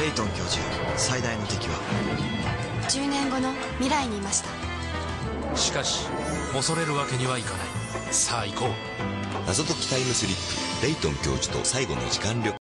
レイトン教授、最大の敵は 10年後の未来にいました。 しかし恐れるわけにはいかない。さあ行こう。 謎解きタイムスリップ、レイトン教授と最後の時間旅行。